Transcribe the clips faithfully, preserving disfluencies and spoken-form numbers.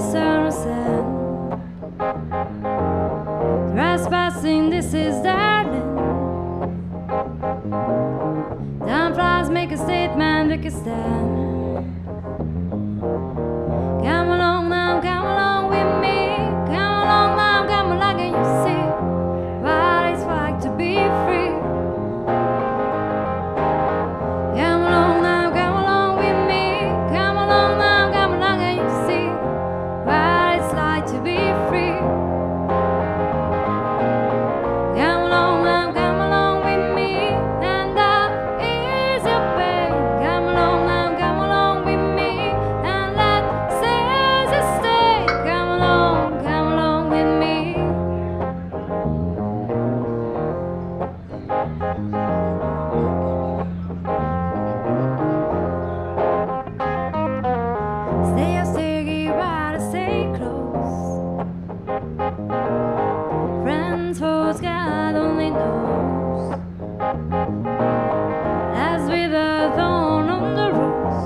eternal sand. Trespassing, this is darling. Time flies, make a statement, make a stand. Come along now, come along with me. Come along now, come along and you see what it's like to be free. Come along now, come along with me. Come along now, come along and you see what it's like to be free. Come along now, come along with me, and I'll ease your pain. Come along now, come along with me, and let's ease your stay. Come along, come along with me. Stay or stay, give out, stay close. Friends, foes, God only knows. As with a thorn on the rose,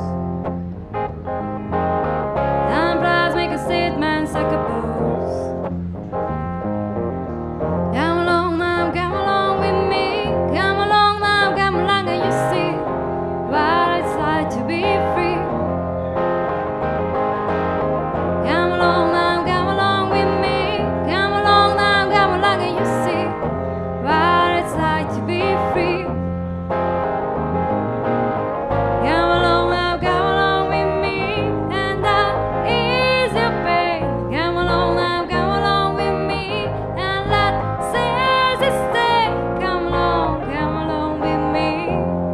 time flies, make a statement, suck a pose. Come along now, come along with me. Come along now, come along and you see what it's like to be free. Come along now, come along with me. Come along now, come along and you see what it's like to be free. Come along now, come along with me, and I'll ease your pain. Come along now, come along with me, and let's ease your stay. Come along, come along with me.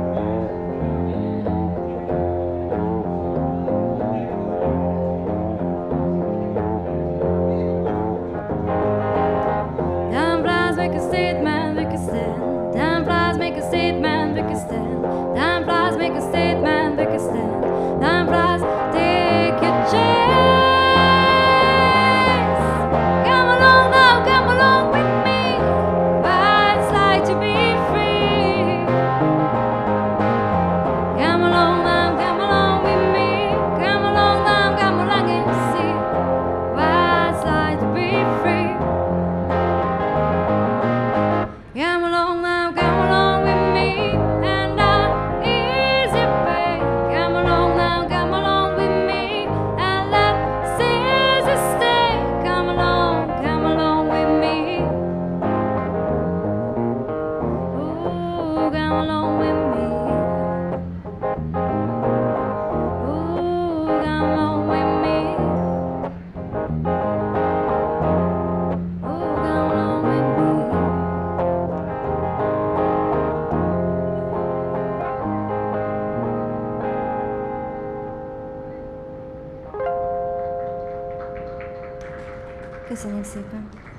Time flies, make a statement, make a stand. Time flies, make a statement, make a stand. Time flies, make a statement, make a stand. Time flies, take your chance. Come along now, come along with me. What it's like to be free. Come along now, come along with me. Come along now, come along and you see what it's like to be free. Come along now, come along with me, and I'll ease your pain. Come along now, come along with me, and let's ease your stay. Come along, come along with me. Ooh, come along with me. Ooh, come along with me. Ooh, come along with me. Köszönjük szépen!